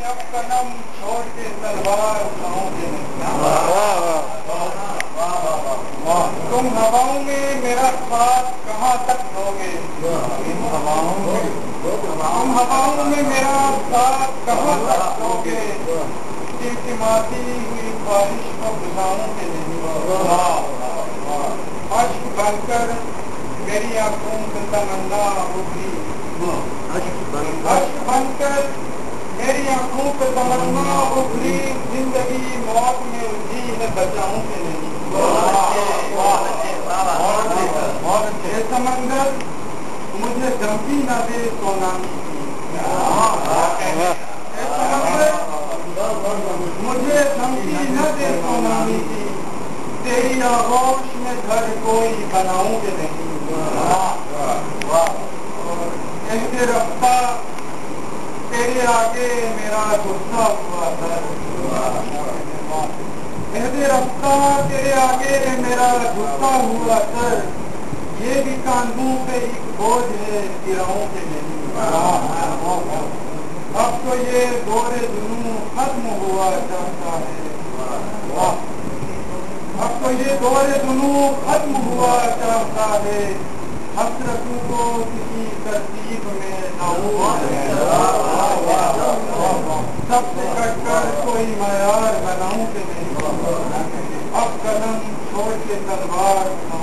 اب قلم چھوڑ کے تلوار اٹھاؤں گے نہیں. تم ہواؤں میں میرا ساتھ کہاں تک ہوگے؟ تم ہواؤں میں میرا ساتھ کہاں تک ہوگے؟ ٹمٹماتی ہوئی بارش کو بلاؤں گے نہیں. اشک بن کر میری آنکھوں سے تمنا اٹھی. اشک بن کر میری آنکھوں پہ تمنا ابھری. زندگی موت میں الجھی ہے بچاؤں کے نہیں. یہ سمندر مجھے دھمکی نہ دے سونامی کی. مجھے دھمکی نہ دے سونامی کی. تیری آغوش میں گھر کوئی بناؤں گے نہیں. ایسے رفتہ تیرے آگے میرا غصہ ہوا سر. ایسے رفتہ تیرے آگے میرا غصہ ہوا سر. یہ بھی کاندھوں پہ ایک بوجھ ہے گراؤں کے نہیں. اب تو یہ دور جنوں ختم ہوا چاہتا ہے. اب تو یہ دور جنوں ختم ہوا چاہتا ہے. حسرتوں کو کسی ترتیب میں سب سے کٹ کر کوئی معیار بناؤں کہ نہیں. اب قلم چھوڑ کے تلوار